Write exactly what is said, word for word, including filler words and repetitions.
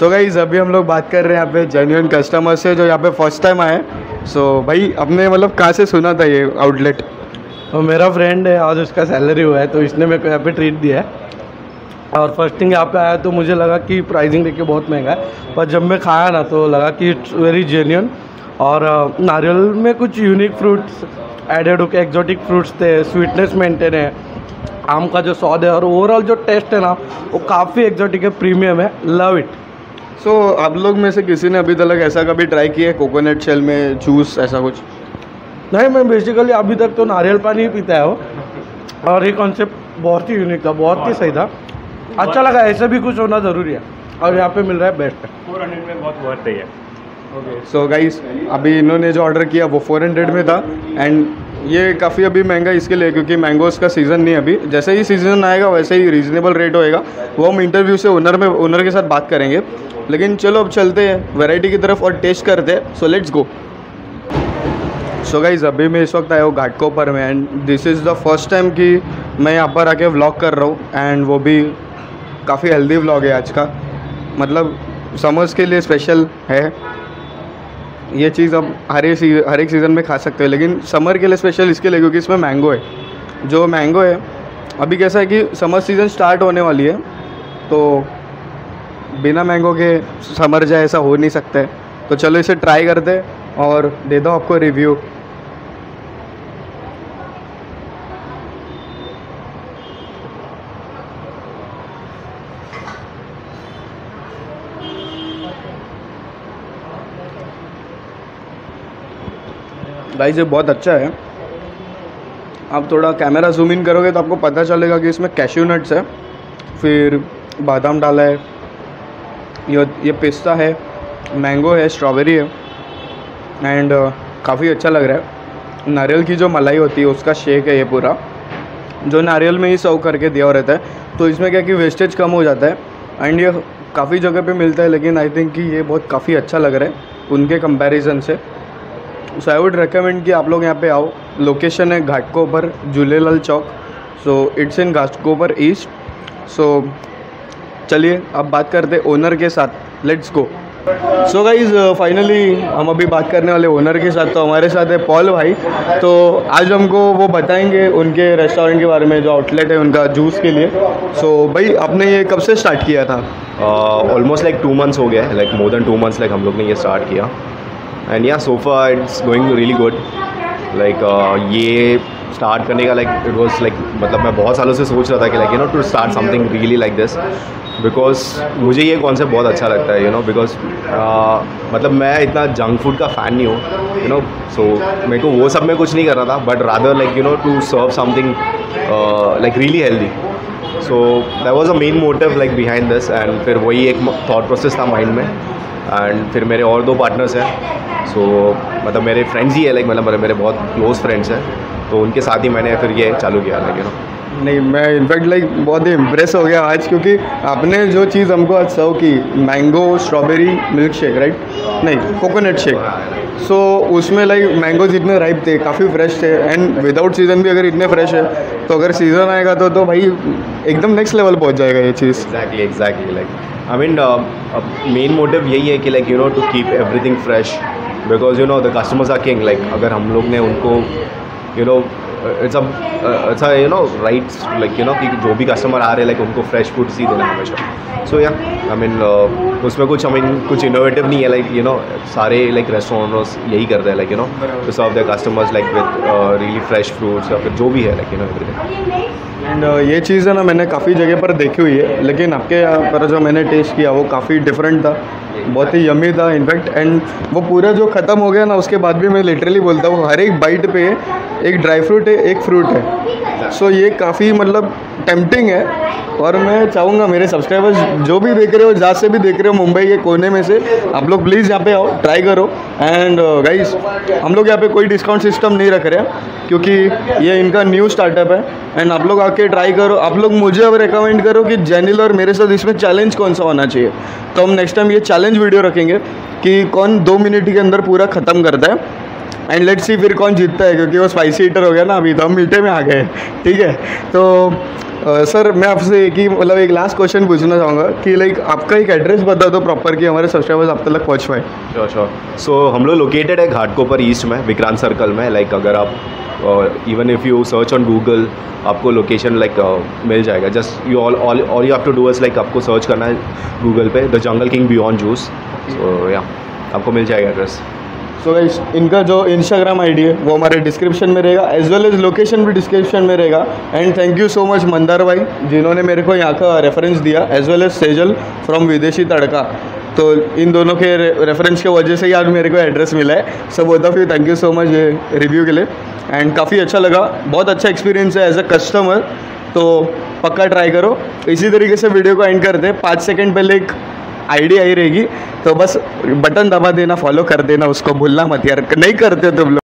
So guys अभी हम लोग बात कर रहे हैं यहाँ पे जेन्युइन कस्टमर से जो यहाँ पे फर्स्ट टाइम आए। सो so, भाई आपने मतलब कहाँ से सुना था ये आउटलेट? तो मेरा फ्रेंड है, आज उसका सैलरी हुआ है तो इसने मेरे को यहाँ पे ट्रीट दिया है। और फर्स्ट थिंग यहाँ पे आया तो मुझे लगा कि प्राइसिंग देख के बहुत महंगा है, पर जब मैं खाया ना तो लगा कि इट्स वेरी जेन्युइन। और नारियल में कुछ यूनिक फ्रूट्स एडेड होकर एक्जोटिक फ्रूट्स थे, स्वीटनेस मेंटेन है, आम का जो स्वाद है और ओवरऑल जो टेस्ट है ना वो काफ़ी एक्जोटिक है, प्रीमियम है, लव इट। सो so, आप लोग में से किसी ने अभी तक ऐसा कभी ट्राई किया है कोकोनट शेल में जूस ऐसा कुछ? नहीं, मैं बेसिकली अभी तक तो नारियल पानी ही पीता है वो, और ये कॉन्सेप्ट बहुत ही यूनिक था, बहुत ही सही था, अच्छा लगा। ऐसा भी कुछ होना ज़रूरी है और यहाँ पे मिल रहा है बेस्ट है। फोर हंड्रेड में बहुत वर्थ है। ओके सो गाइस अभी इन्होंने जो ऑर्डर किया वो फोर हंड्रेड में था एंड ये काफ़ी अभी महंगा इसके लिए क्योंकि मैंगोज़ का सीज़न नहीं है अभी। जैसे ही सीज़न आएगा वैसे ही रीज़नेबल रेट होएगा, वो हम इंटरव्यू से ओनर में ओनर के साथ बात करेंगे। लेकिन चलो अब चलते हैं वैरायटी की तरफ और टेस्ट करते हैं। So let's go. So guys अभी मैं इस वक्त आया हूँ घाटकोपर में and this is the first time कि मैं यहाँ पर आके व्लॉग कर रहा हूँ एंड वो भी काफ़ी हेल्दी व्लॉग है आज का। मतलब समर्स के लिए स्पेशल है ये चीज़, अब हर एक सी हर एक सीज़न में खा सकते हैं, लेकिन समर के लिए स्पेशल इसके लिए क्योंकि इसमें मैंगो है। जो मैंगो है अभी कैसा है कि समर सीज़न स्टार्ट होने वाली है तो बिना मैंगो के समर जाए ऐसा हो नहीं सकता है। तो चलो इसे ट्राई करते हैं और दे दो आपको रिव्यू। गाइस ये बहुत अच्छा है। आप थोड़ा कैमरा जूम इन करोगे तो आपको पता चलेगा कि इसमें कैश्यू नट्स है, फिर बादाम डाला है, ये ये पिस्ता है, मैंगो है, स्ट्रॉबेरी है एंड काफ़ी अच्छा लग रहा है। नारियल की जो मलाई होती है उसका शेक है ये पूरा, जो नारियल में ही सर्व करके दिया हुआ रहता है। तो इसमें क्या कि वेस्टेज कम हो जाता है एंड ये काफ़ी जगह पे मिलता है, लेकिन आई थिंक कि ये बहुत काफ़ी अच्छा लग रहा है उनके कंपैरिजन से। सो आई वुड रिकमेंड कि आप लोग यहाँ पे आओ। लोकेशन है Ghatkopar Jhulelal Chowk, so it's in Ghatkopar East. So चलिए अब बात करते हैं ओनर के साथ, let's go. So guys finally हम अभी बात करने वाले ओनर के साथ। तो हमारे साथ है पॉल भाई, तो आज हमको वो बताएंगे उनके रेस्टोरेंट के बारे में, जो आउटलेट है उनका जूस के लिए। सो so, भाई आपने ये कब से स्टार्ट किया था? ऑलमोस्ट लाइक टू मंथ्स हो गया है, like more than two months like हम लोग ने ये स्टार्ट किया and yeah so far it's going really good. Like ये स्टार्ट करने का लाइक इट वाज लाइक मतलब मैं बहुत सालों से सोच रहा था कि like you know to start something really like this, because मुझे ये कॉन्सेप्ट बहुत अच्छा लगता है, यू नो, बिकॉज मतलब मैं इतना जंक फूड का फ़ैन नहीं हूँ, यू नो। सो मेरे को वो सब में कुछ नहीं कर रहा था, but rather like you know to serve something like really healthy. So that was a main motive like behind this and फिर वही एक थॉट प्रोसेस था माइंड में। एंड फिर मेरे और दो पार्टनर्स हैं, सो so, मतलब मेरे फ्रेंड्स ही है, लाइक मतलब मेरे बहुत क्लोज फ्रेंड्स हैं, तो उनके साथ ही मैंने फिर ये चालू किया, लाइक यू नो। नहीं, मैं इनफैक्ट लाइक बहुत ही इम्प्रेस हो गया आज, क्योंकि आपने जो चीज़ हमको आज सर्व की, mango strawberry milk shake, right? नहीं, कोकोनट शेक। सो so, उसमें लाइक मैंगोज इतने राइप थे, काफ़ी फ्रेश थे एंड विदाउट सीज़न भी अगर इतने फ्रेश है तो अगर सीज़न आएगा तो तो भाई एकदम नेक्स्ट लेवल पहुंच जाएगा ये चीज़। Exactly exactly like I mean main motive यही है कि like you know to keep everything fresh, because you know the customers are king. Like अगर हम लोग ने उनको you know it's it's you know rights like you know कि जो भी कस्टमर आ रहे हैं लाइक उनको फ्रेश फूड ही देना हमेशा। सो या आई मीन उसमें कुछ आई मीन कुछ इनोवेटिव नहीं है, लाइक यू नो सारे लाइक रेस्टोरेंट्स यही करते हैं, like you know to serve their customers like with really fresh fruits या फिर जो भी है, like you know everything. And ये चीज़ है ना मैंने काफ़ी जगह पर देखी हुई है, लेकिन आपके यहाँ पर जो मैंने टेस्ट किया वो काफ़ी डिफरेंट था, बहुत ही यमी था इनफैक्ट। एंड वो पूरा जो ख़त्म हो गया ना उसके बाद भी मैं लिटरली बोलता हूँ हर एक बाइट पे एक ड्राई फ्रूट है, एक फ्रूट है। सो so, ये काफ़ी मतलब टेम्पटिंग है और मैं चाहूँगा मेरे सब्सक्राइबर्स जो भी देख रहे हो, जहाँ से भी देख रहे हो, मुंबई के कोने में से, आप लोग प्लीज़ यहाँ पे आओ, ट्राई करो। एंड गाइस हम लोग यहाँ पे कोई डिस्काउंट सिस्टम नहीं रख रहे क्योंकि ये इनका न्यू स्टार्टअप है एंड आप लोग आके ट्राई करो। आप लोग मुझे अब रिकमेंड करो कि जेनिल और मेरे साथ इसमें चैलेंज कौन सा होना चाहिए, तो हम नेक्स्ट टाइम ये चैलेंज वीडियो रखेंगे कि कौन दो मिनट के अंदर पूरा ख़त्म करता है। एंड लेट्स सी फिर कौन जीतता है, क्योंकि वो स्पाइसी ईटर हो गया ना अभी, तो हम मीठे में आ गए, ठीक है। तो सर uh, मैं आपसे एक ही मतलब एक लास्ट क्वेश्चन पूछना चाहूँगा कि लाइक आपका एक एड्रेस बता दो प्रॉपर कि हमारे सब्सक्राइबर्स आप तक पहुँच पाए। श्योर श्योर सो हम लोग लोकेटेड है घाटकोपर ईस्ट में, विक्रांत सर्कल में। लाइक like, अगर आप even if you search on Google आपको लोकेशन लाइक like, uh, मिल जाएगा। Just you all all all you have to do is like आपको सर्च करना है गूगल पे the jungle king beyond juice, so yeah आपको मिल जाएगा एड्रेस। सो गाइस इनका जो इंस्टाग्राम आईडी है वो हमारे डिस्क्रिप्शन में रहेगा, एज वेल एज लोकेशन भी डिस्क्रिप्शन में रहेगा। And thank you so much Mandar भाई जिन्होंने मेरे को यहाँ का रेफरेंस दिया, as well as Sejal from Videshi Tadka. तो इन दोनों के रेफरेंस के वजह से ही आज मेरे को एड्रेस मिला है। So both of you thank you so much ये रिव्यू के लिए, एंड काफ़ी अच्छा लगा, बहुत अच्छा एक्सपीरियंस है एज अ कस्टमर, तो पक्का ट्राई करो। इसी तरीके से वीडियो को एंड करते हैं। पाँच सेकेंड पहले एक आईडी आई रहेगी, तो बस बटन दबा देना, फॉलो कर देना, उसको भूलना मत यार, नहीं करते तुम लोग।